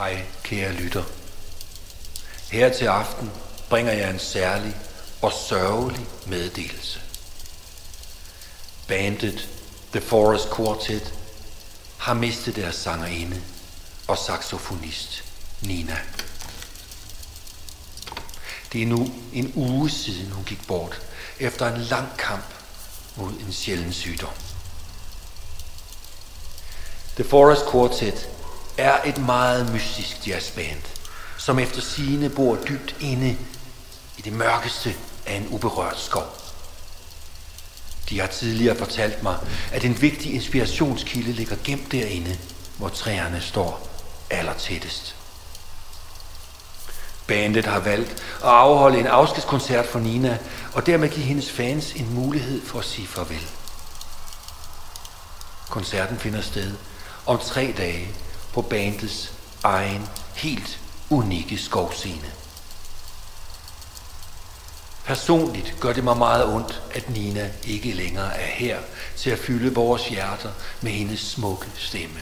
Hej, kære lytter. Her til aften bringer jeg en særlig og sørgelig meddelelse. Bandet The Forest Quartet har mistet deres sangerinde og saxofonist Nina. Det er nu en uge siden hun gik bort efter en lang kamp mod en sjælden sygdom. The Forest Quartet er et meget mystisk jazzband, som efter sigende bor dybt inde i det mørkeste af en uberørt skov. De har tidligere fortalt mig, at en vigtig inspirationskilde ligger gemt derinde, hvor træerne står allertættest. Bandet har valgt at afholde en afskedskoncert for Nina, og dermed give hendes fans en mulighed for at sige farvel. Koncerten finder sted om 3 dage på bandets egen, helt unikke skovscene. Personligt gør det mig meget ondt, at Nina ikke længere er her til at fylde vores hjerter med hendes smukke stemme.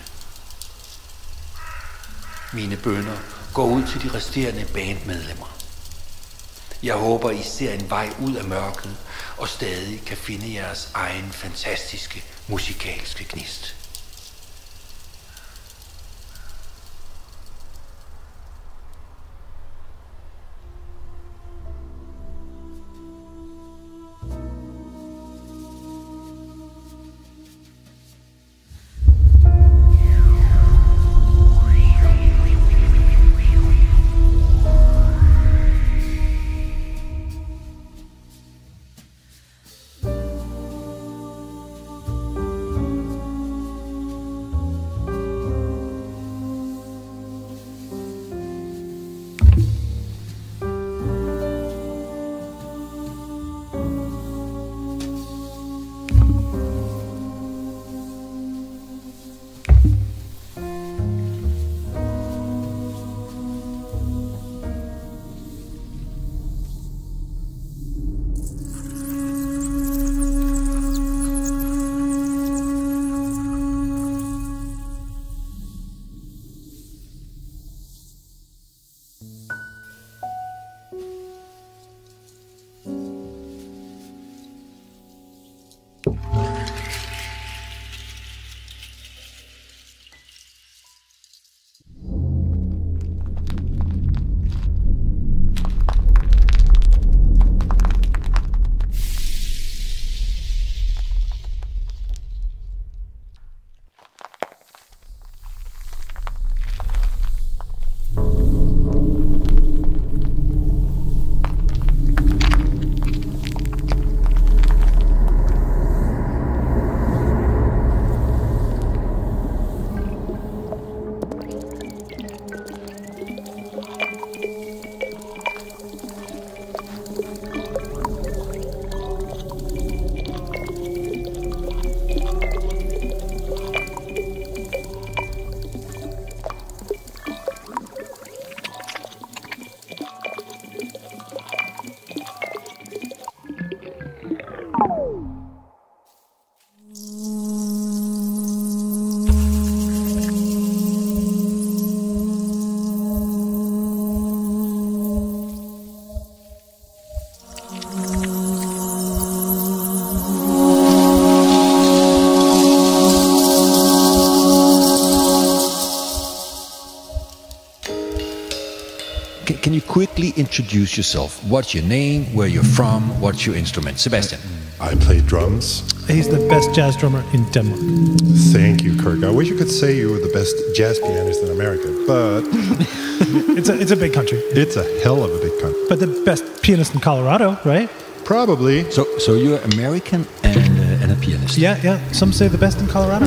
Mine bønner går ud til de resterende bandmedlemmer. Jeg håber, I ser en vej ud af mørket og stadig kan finde jeres egen fantastiske musikalske gnist. Can you quickly introduce yourself? What's your name? Where you're from? What's your instrument? Sebastian. I play drums. He's the best jazz drummer in Denmark. Thank you, Kirk. I wish you could say you were the best jazz pianist in America, but it's a big country. It's a hell of a big country. But the best pianist in Colorado, right? Probably. So you're American and a pianist. Yeah. Some say the best in Colorado.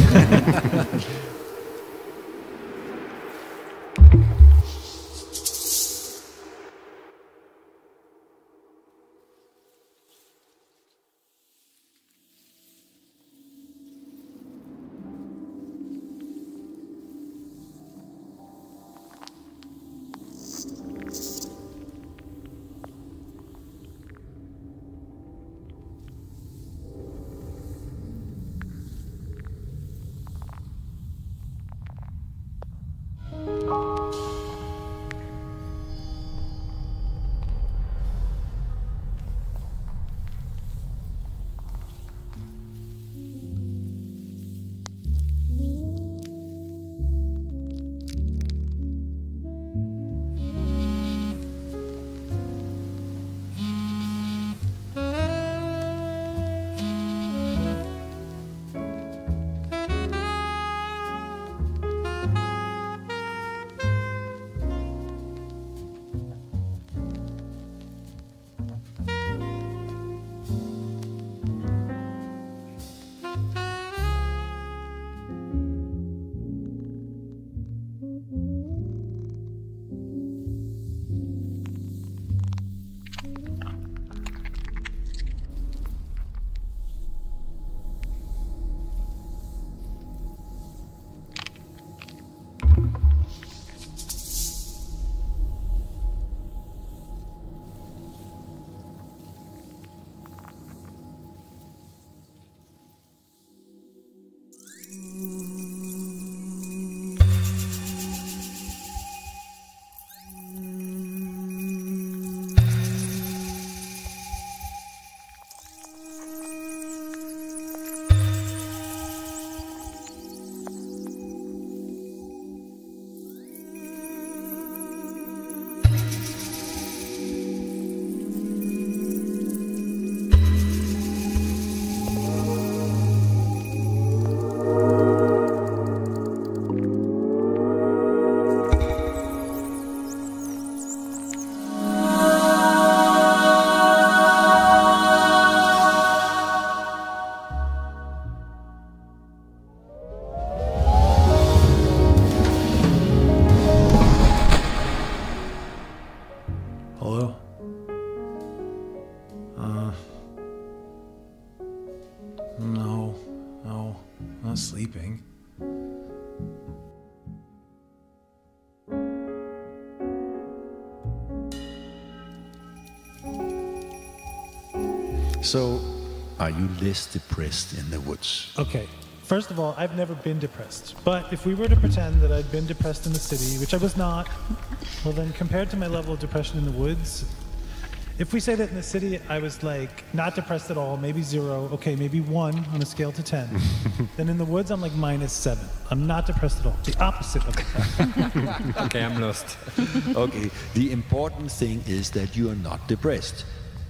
No, not sleeping. So, are you less depressed in the woods? Okay. First of all, I've never been depressed. But if we were to pretend that I'd been depressed in the city, which I was not, well then compared to my level of depression in the woods, if we say that in the city I was like not depressed at all, maybe 0, okay, maybe 1 on a scale to 10, then in the woods I'm like -7. I'm not depressed at all. The opposite of that. Okay, I'm lost. Okay, the important thing is that you are not depressed.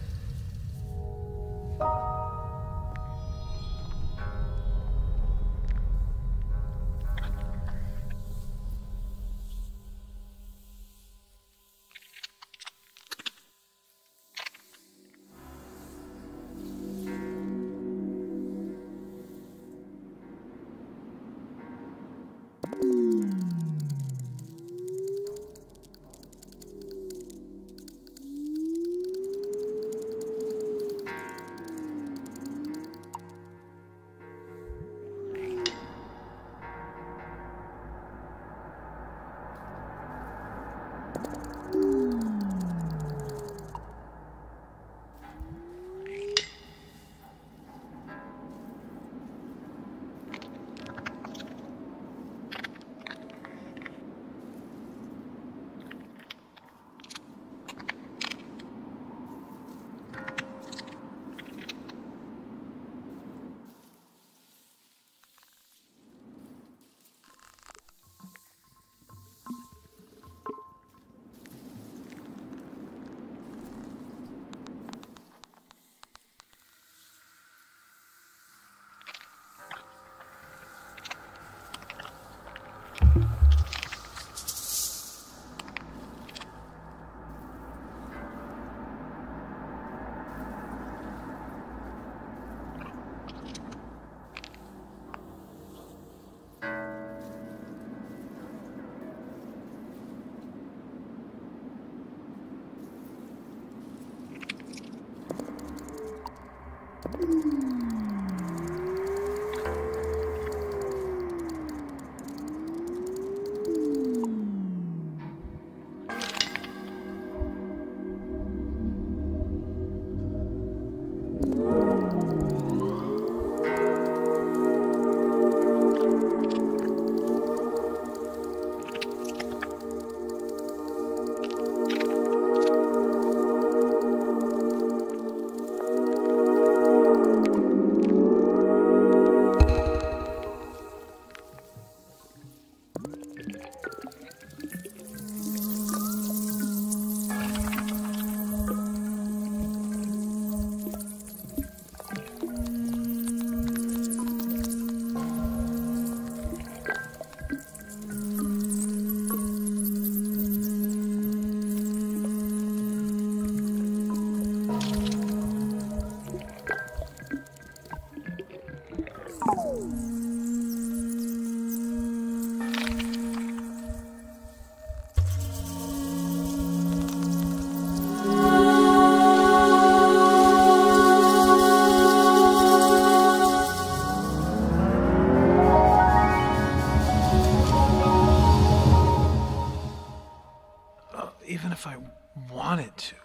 Even if I wanted to.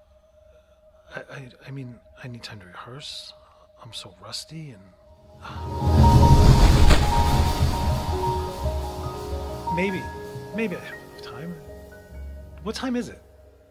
I mean, I need time to rehearse. I'm so rusty and... Maybe I have time. What time is it?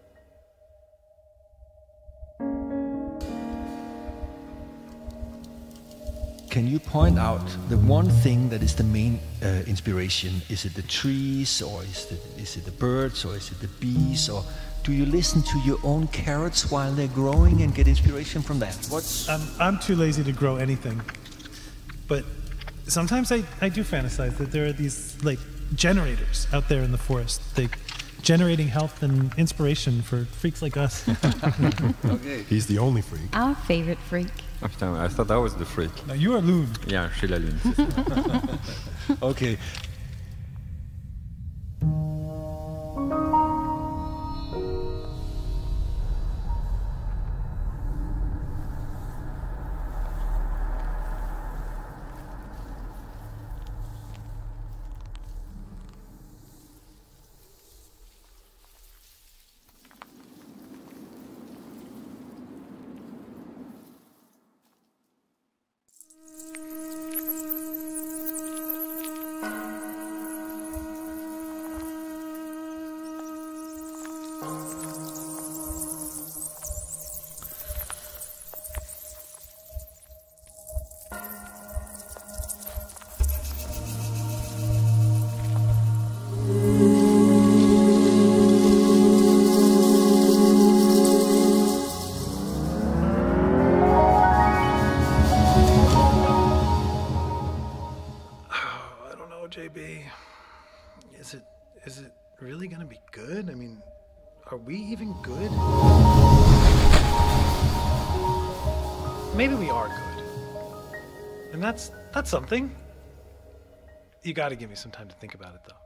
Can you point out the one thing that is the main inspiration? Is it the trees, or is it the birds, or is it the bees, or do you listen to your own carrots while they're growing and get inspiration from that? What's I'm too lazy to grow anything, but sometimes I do fantasize that there are these like generators out there in the forest, like generating health and inspiration for freaks like us. okay? He's the only freak. Our favorite freak. Oh, putain, I thought I was the freak. Now you are loon. Yeah, je suis la lune. C'est ça. Okay. I don't know, JB. Is it really gonna be good? I mean, are we even good? Maybe we are good. And that's something. You gotta give me some time to think about it, though.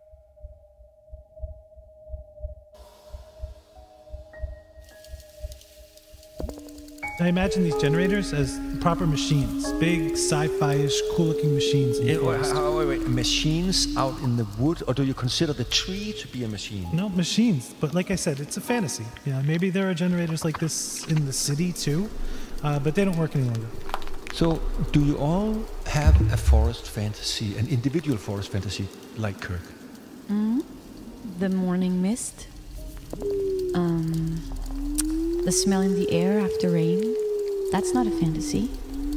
I imagine these generators as proper machines, big sci-fi-ish, cool-looking machines in the forest. Wait, machines out in the wood, or do you consider the tree to be a machine? No, machines. But like I said, it's a fantasy. Yeah, maybe there are generators like this in the city too, but they don't work any longer. So, do you all have a forest fantasy, an individual forest fantasy, like Kirk? The morning mist. The smell in the air after rain. That's not a fantasy.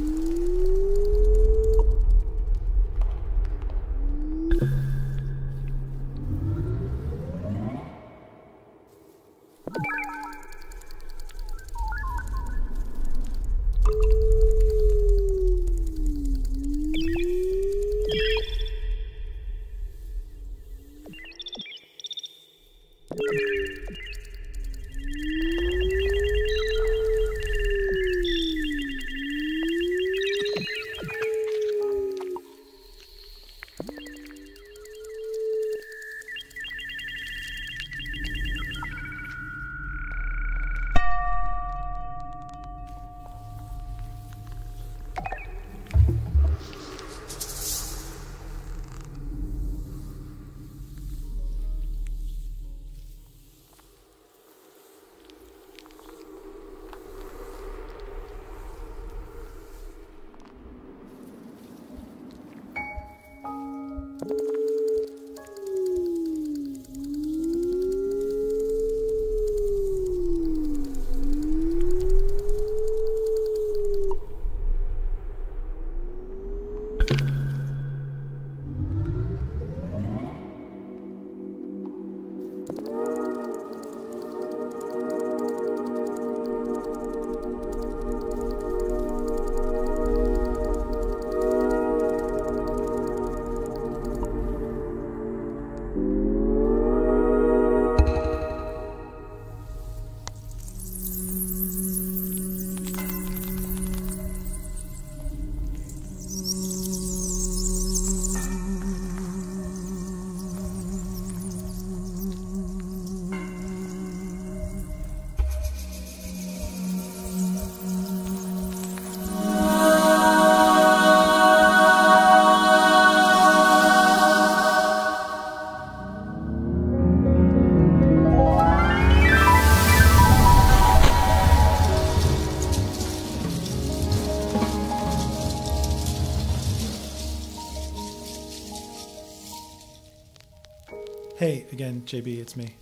Hey, again, JB, it's me.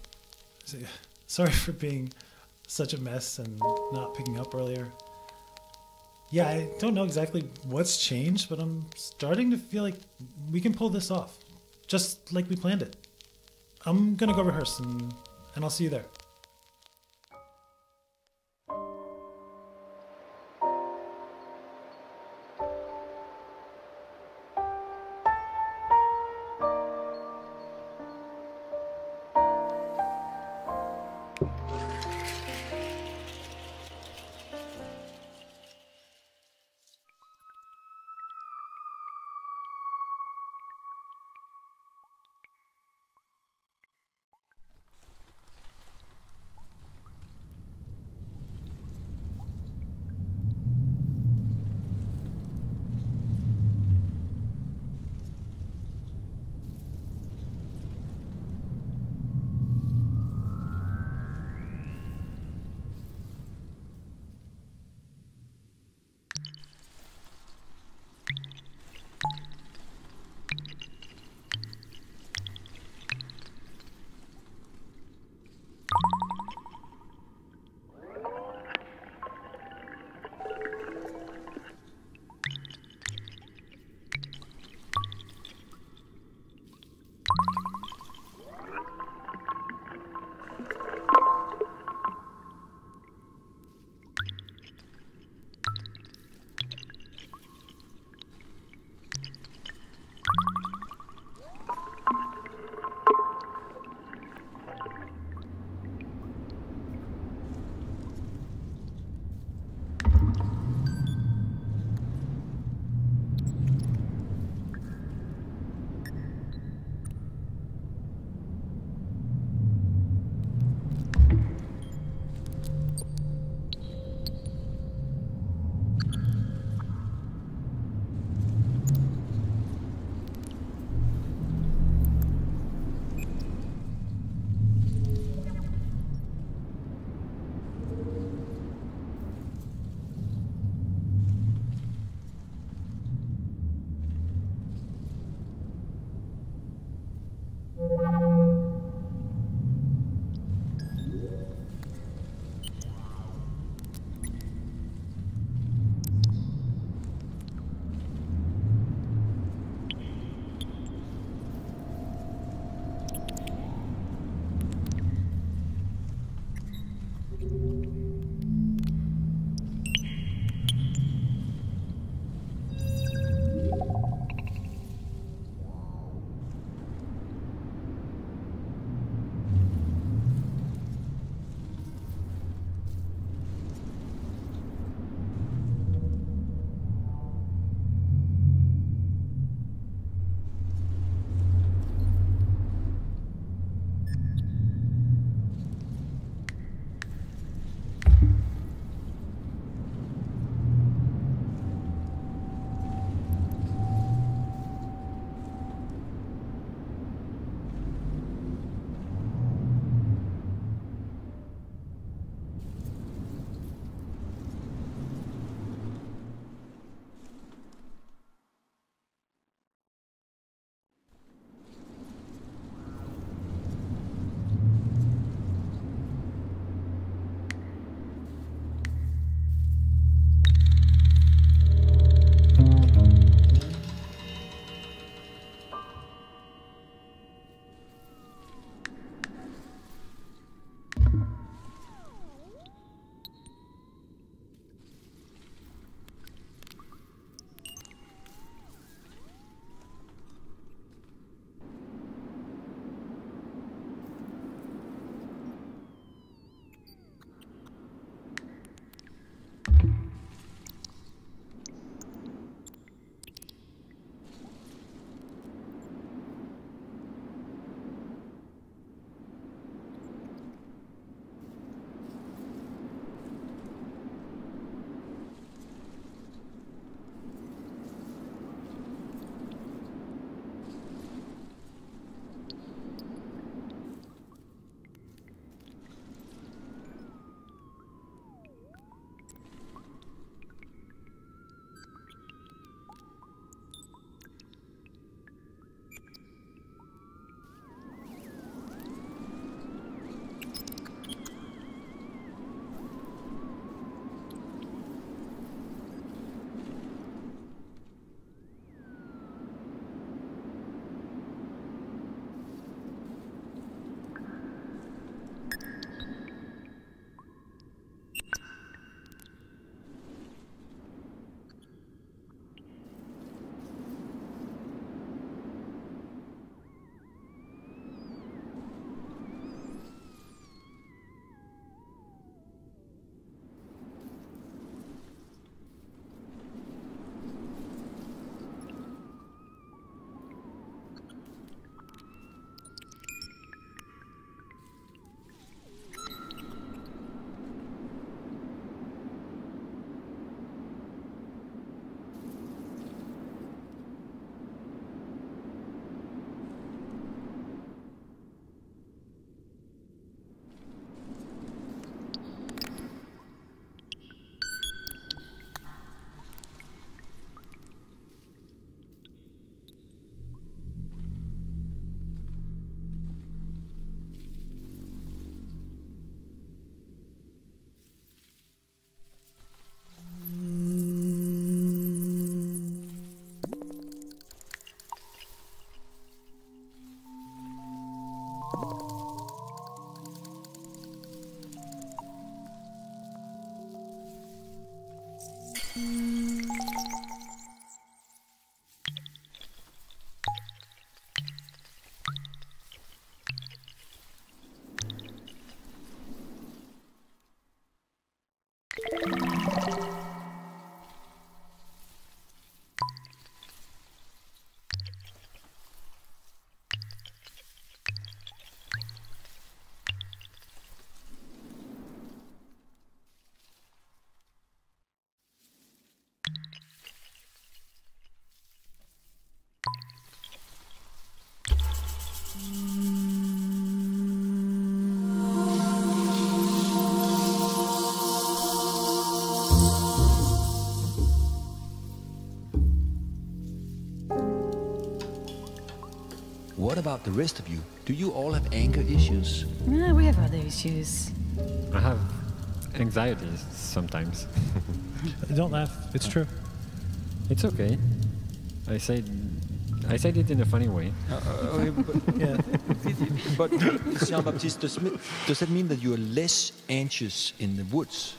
Sorry for being such a mess and not picking up earlier. Yeah, I don't know exactly what's changed, but I'm starting to feel like we can pull this off. Just like we planned it. I'm gonna go rehearse and I'll see you there. What about the rest of you? Do you all have anger issues? Yeah, we have other issues. I have anxiety sometimes. Don't laugh. It's true. It's okay. I said it in a funny way. Yeah. But Jean-Baptiste, does that mean that you are less anxious in the woods?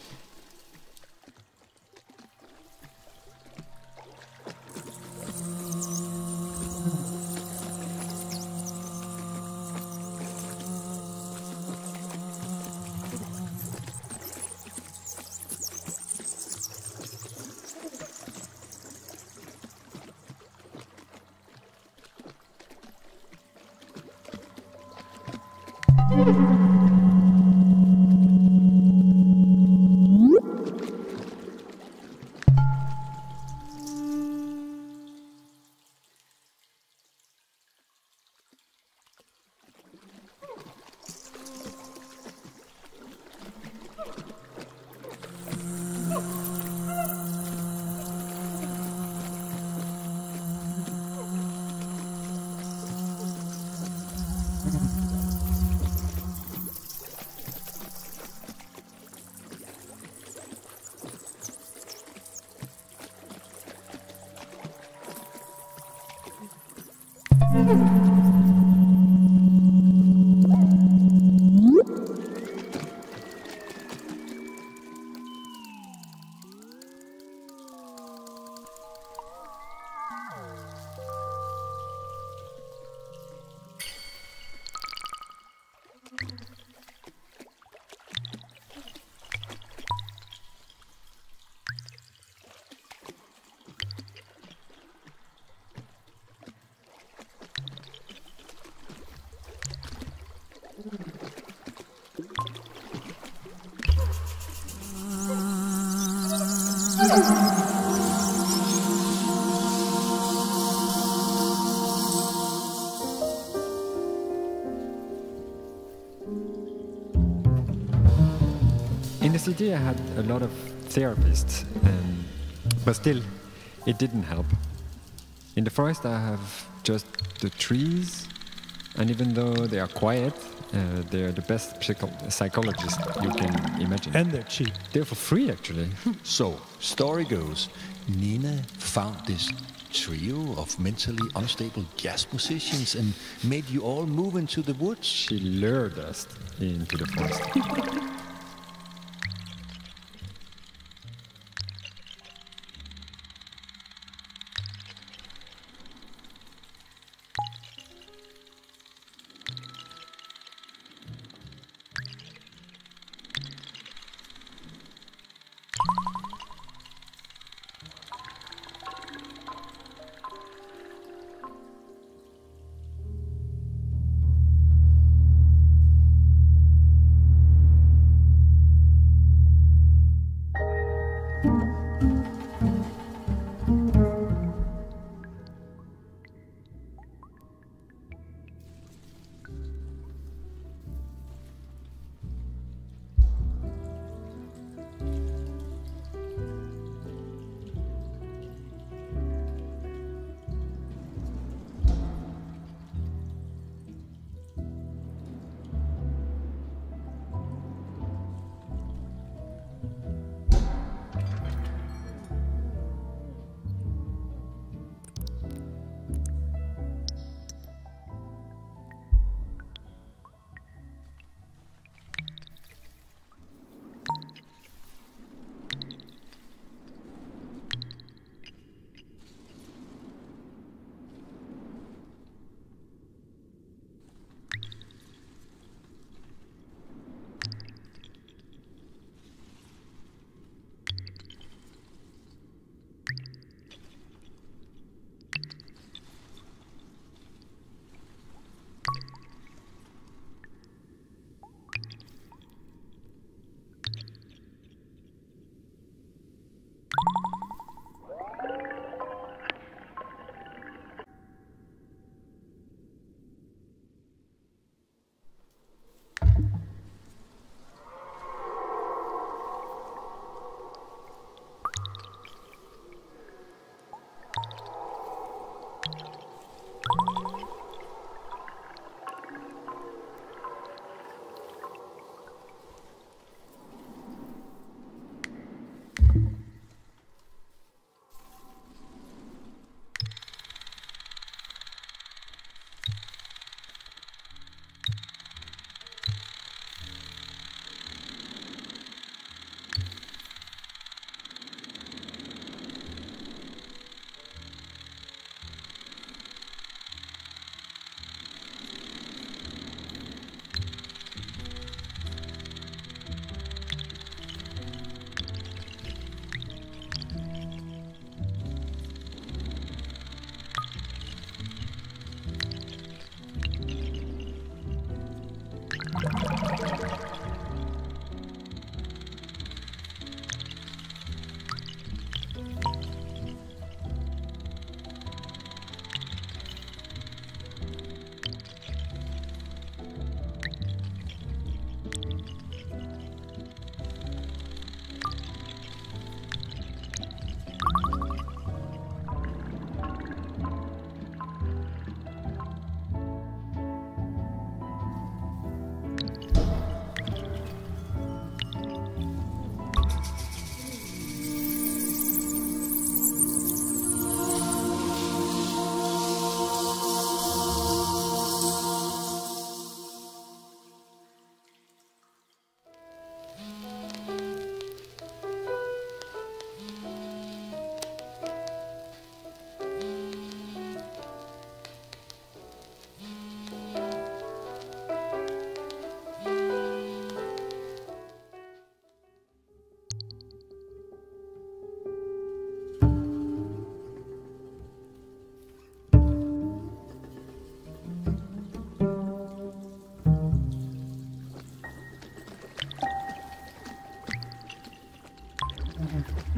In the city I had a lot of therapists, but still it didn't help. In the forest I have just the trees, and even though they are quiet, they're the best psychologists you can imagine. And they're cheap. They're for free, actually. So, story goes, Nina found this trio of mentally unstable jazz musicians and made you all move into the woods. She lured us into the forest.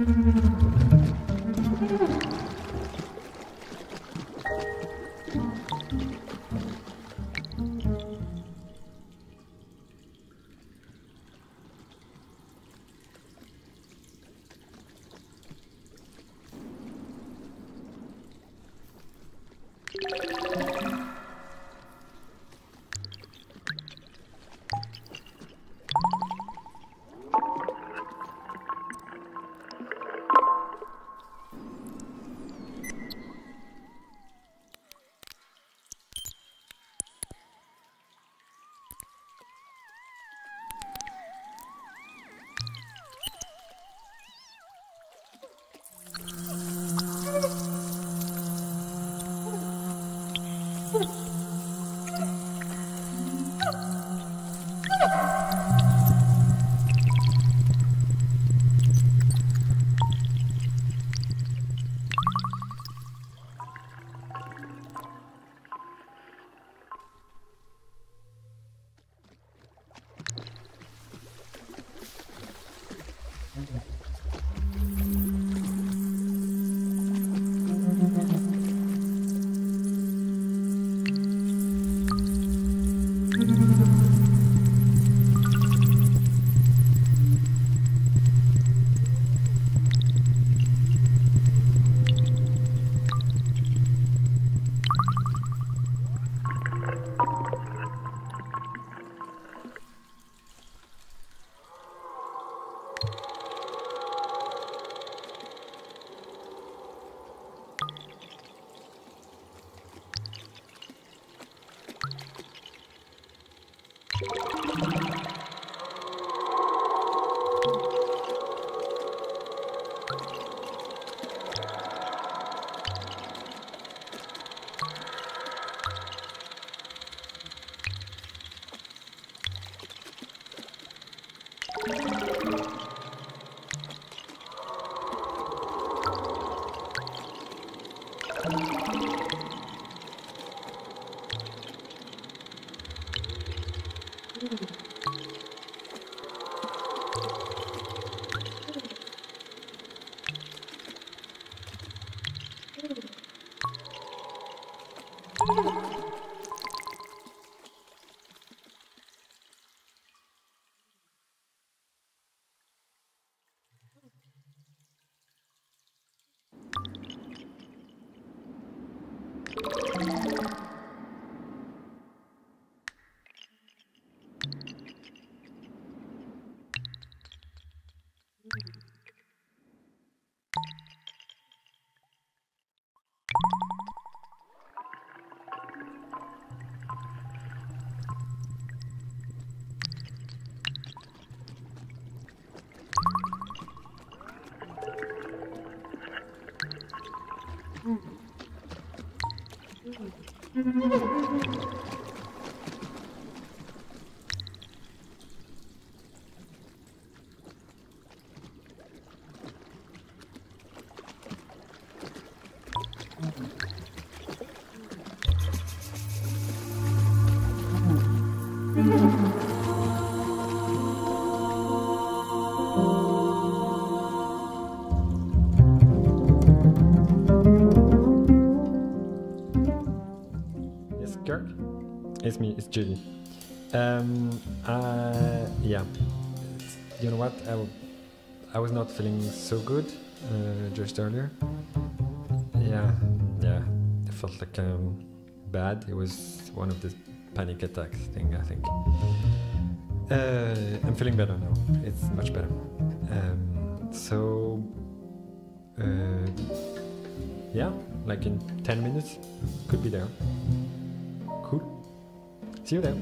It's me, it's Julie. Yeah, you know what? I was not feeling so good just earlier. Yeah, I felt like bad. It was one of the panic attacks thing, I think. I'm feeling better now. It's much better. Yeah, like in 10 minutes, could be there. Cool. See you there.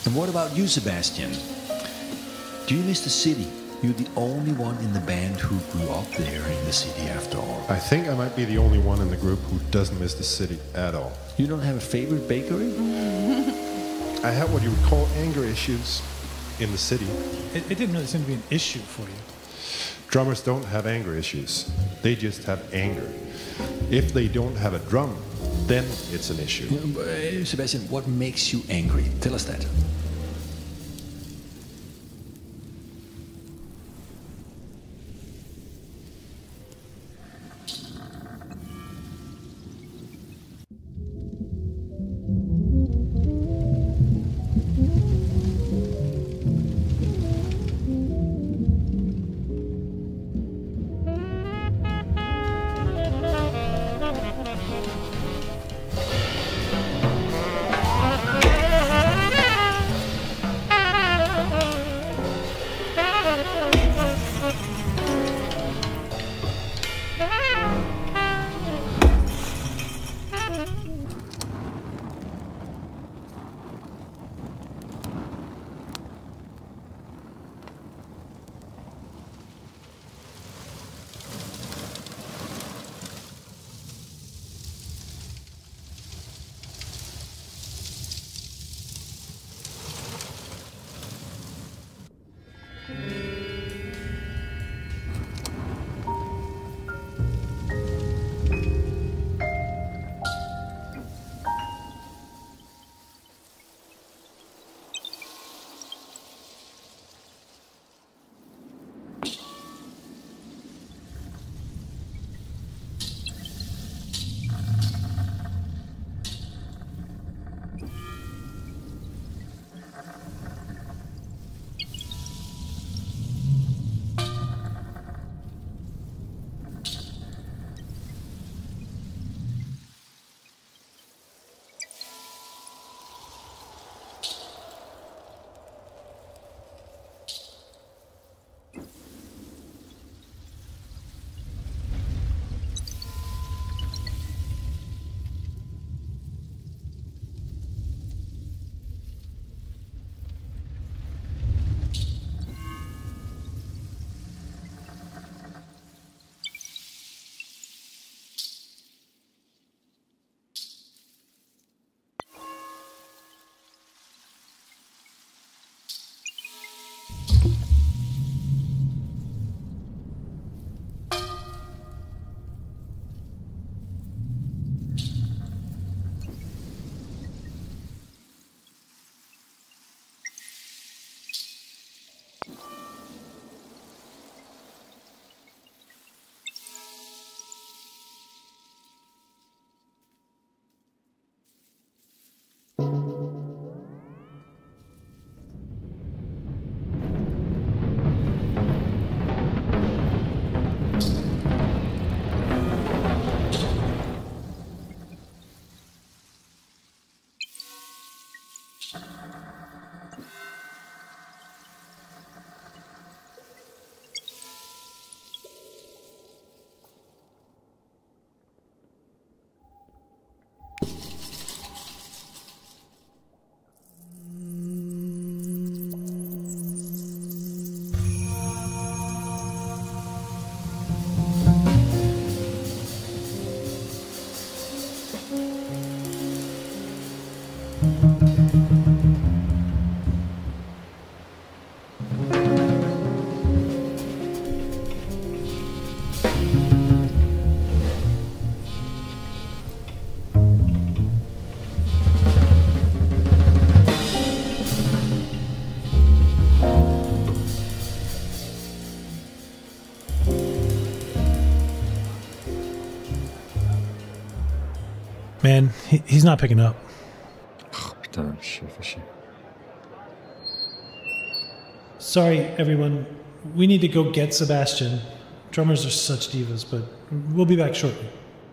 And what about you, Sebastian? Do you miss the city? You're the only one in the band who grew up there in the city after all. I think I might be the only one in the group who doesn't miss the city at all. You don't have a favorite bakery? I have what you would call anger issues in the city. It didn't really seem to be an issue for you. Drummers don't have anger issues. They just have anger. If they don't have a drum, then it's an issue. Sebastian, what makes you angry? Tell us that. Man, he's not picking up. Oh, putain, for shit. Sorry, everyone. We need to go get Sebastian. Drummers are such divas, but we'll be back shortly.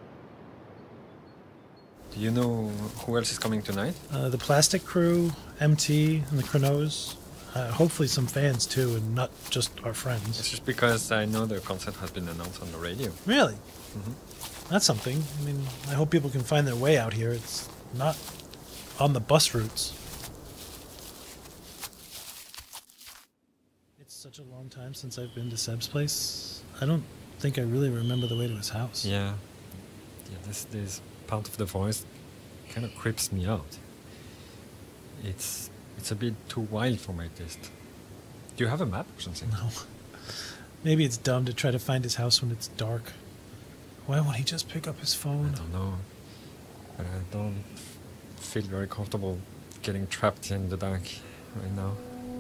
Do you know who else is coming tonight? The Plastic Crew, MT, and the Chronos. Hopefully some fans too, and not just our friends. It's just because I know their concert has been announced on the radio. Really? Mm-hmm. That's something. I mean, I hope people can find their way out here. It's not on the bus routes. such a long time since I've been to Seb's place. I don't think I really remember the way to his house. Yeah, this part of the forest kind of creeps me out. It's a bit too wild for my taste. Do you have a map or something? No. Maybe it's dumb to try to find his house when it's dark. Why won't he just pick up his phone? I don't know. But I don't feel very comfortable getting trapped in the dark right now.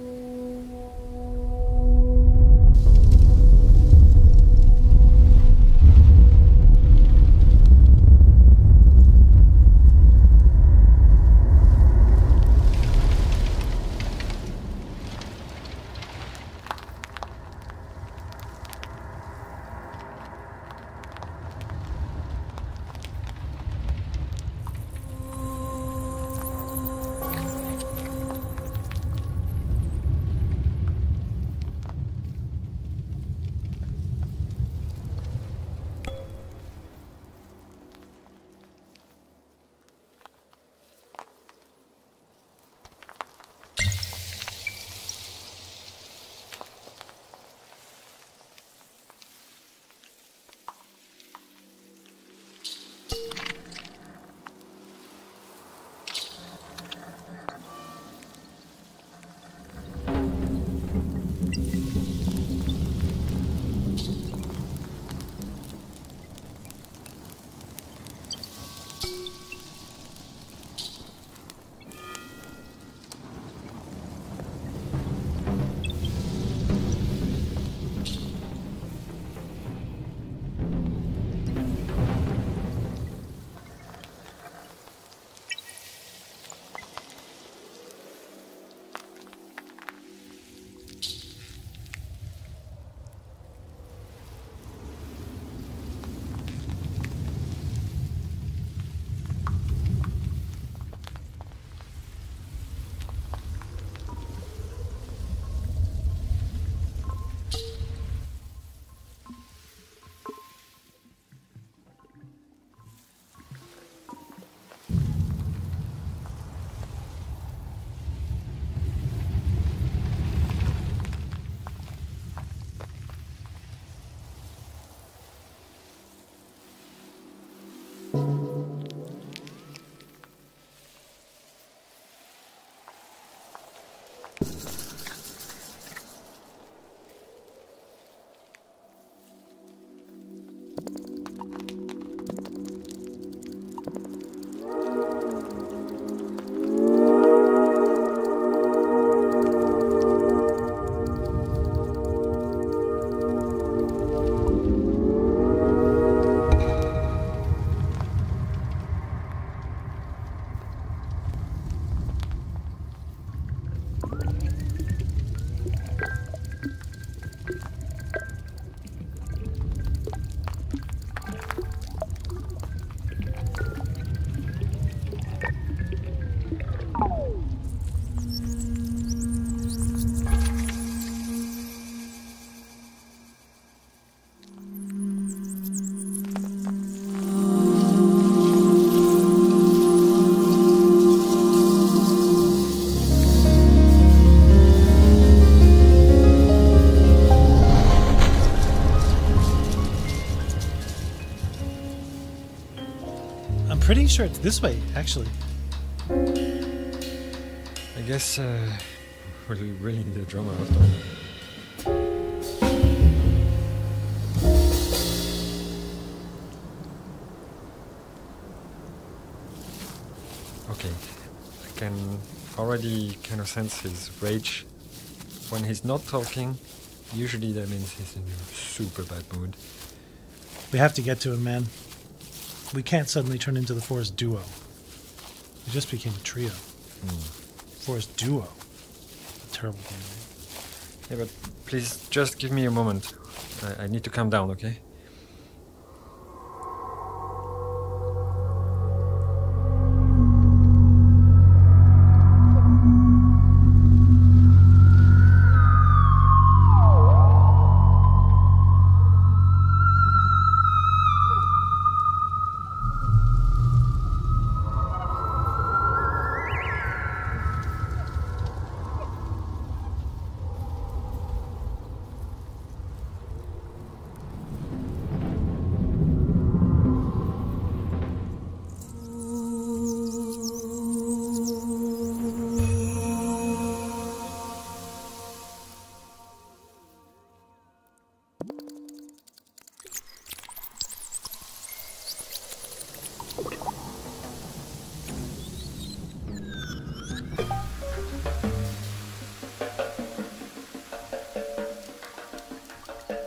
Pretty sure it's this way, actually. I guess we really need a drummer after all. Okay, I can already kind of sense his rage. When he's not talking, usually that means he's in a super bad mood. We have to get to him, man. We can't suddenly turn into the Forest Duo. We just became a trio. Forest Duo. A terrible thing. Yeah, but please just give me a moment. I need to calm down, okay?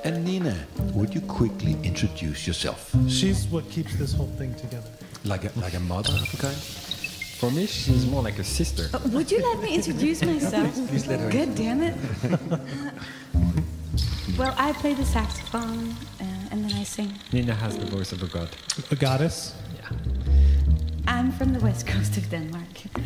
And Nina, would you quickly introduce yourself? She's what keeps this whole thing together. Like a mother of a kind? For me, she's more like a sister. Would you let me introduce myself? Please let her. God damn it. Well, I play the saxophone and then I sing. Nina has the voice of a god. A goddess? Yeah. I'm from the west coast of Denmark.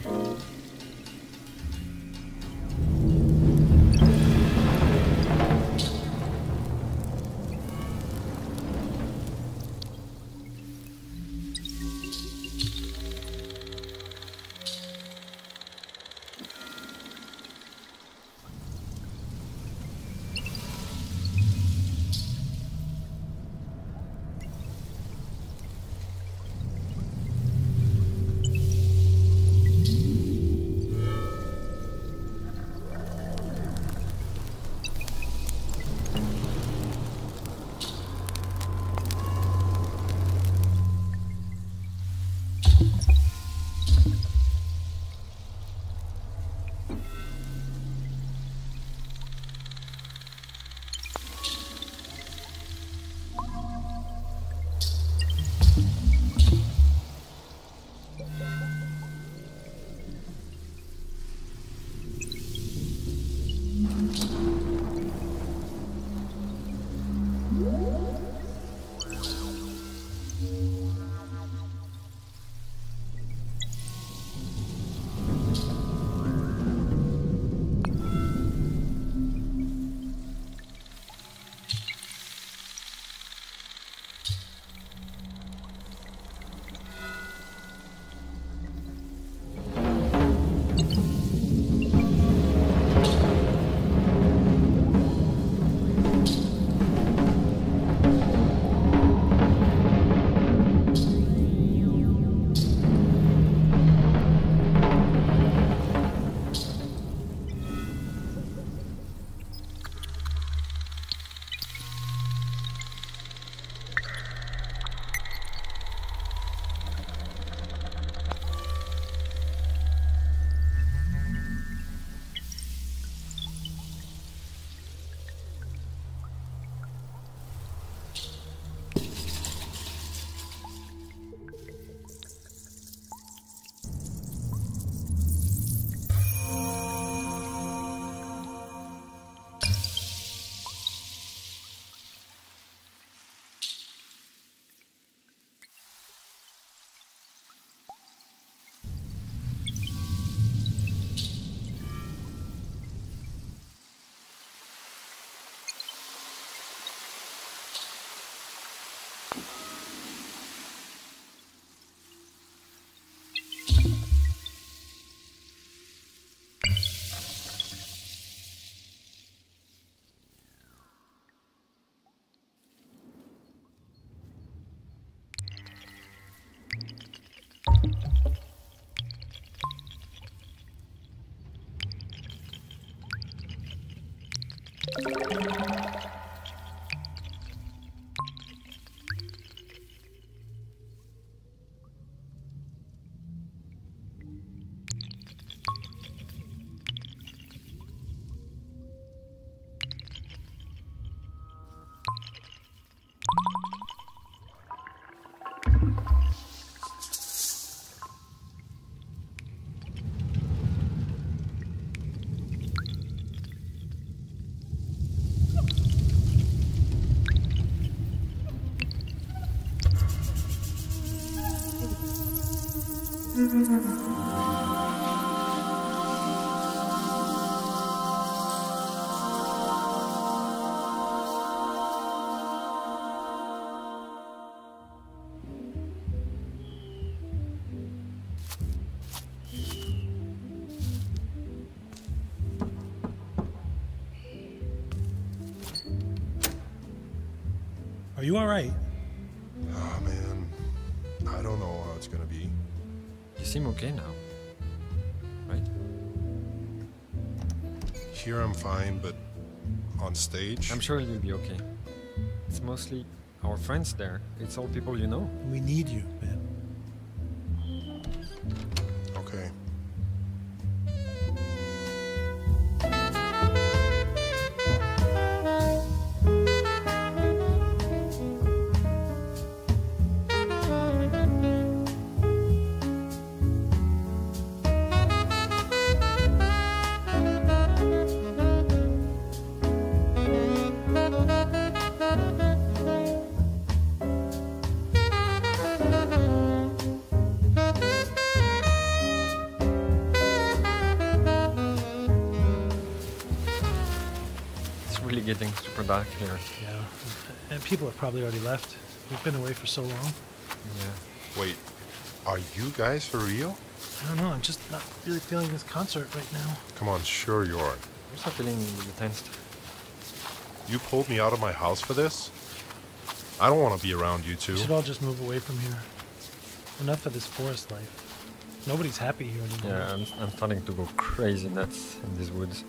Are you all right? Oh, man. I don't know how it's gonna be. You seem okay now, right? Here I'm fine, but on stage... I'm sure you'll be okay. It's mostly our friends there. It's all people you know. We need you, man. Okay. really getting super dark here. Yeah, and people have probably already left. We've been away for so long. Yeah. Wait, are you guys for real? I don't know, I'm just not really feeling this concert right now. Come on, sure you are. I'm also feeling really tensed. You pulled me out of my house for this? I don't want to be around you two. We should all just move away from here. Enough of this forest life. Nobody's happy here anymore. Yeah, I'm starting to go crazy nuts in these woods.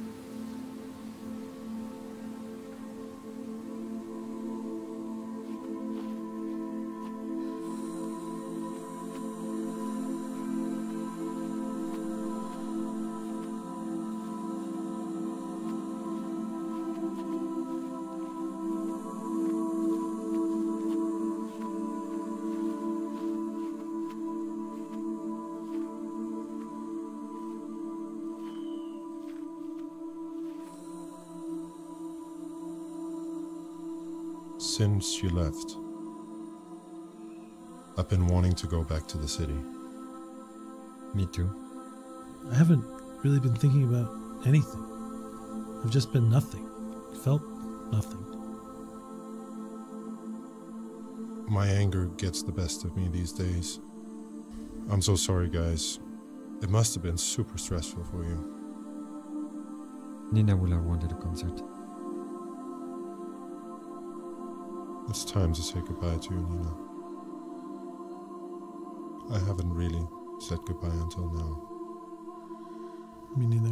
Since you left, I've been wanting to go back to the city. Me too. I haven't really been thinking about anything. I've just been nothing. Felt nothing. My anger gets the best of me these days. I'm so sorry, guys. It must have been super stressful for you. Nina will have wanted a concert. It's time to say goodbye to you, Nina. I haven't really said goodbye until now. Me neither.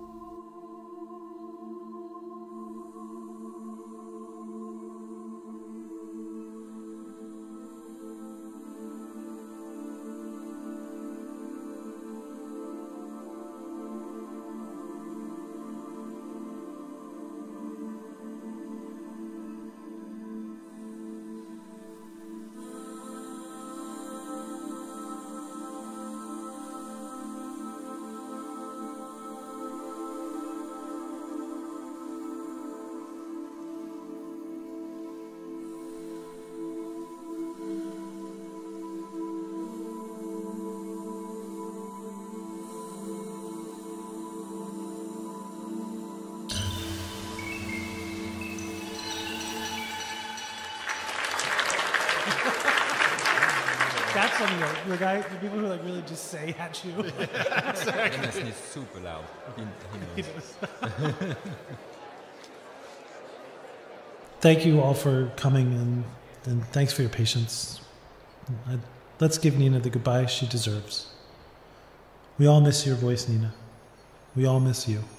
That's something the people who like really just say at you. Dennis is super loud. He knows. Thank you all for coming and thanks for your patience. Let's give Nina the goodbye she deserves. We all miss your voice, Nina. We all miss you.